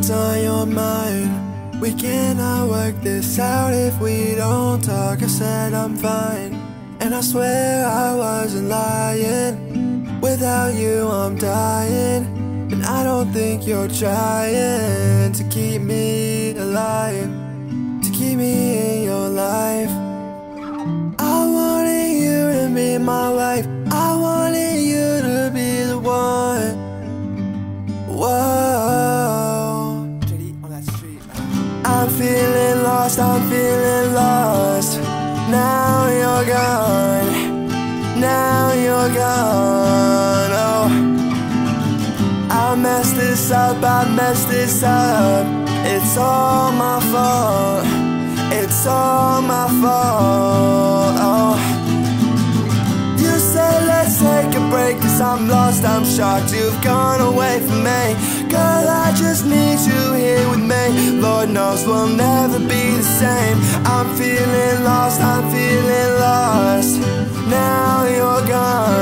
What's on your mind? We cannot work this out if we don't talk. I said I'm fine, and I swear I wasn't lying. Without you I'm dying, and I don't think you're trying to keep me alive, to keep me in your life. I wanted you to be my wife, I wanted you to be the one. Whoa, I'm feeling lost, I'm feeling lost. Now you're gone, now you're gone. Oh, I messed this up, I messed this up. It's all my fault, it's all my fault. Oh, you said let's take a break, 'cause I'm lost, I'm shocked you've gone away from me. Girl, I just need you here with me. Lord knows we'll never be the same. I'm feeling lost, I'm feeling lost. Now you're gone.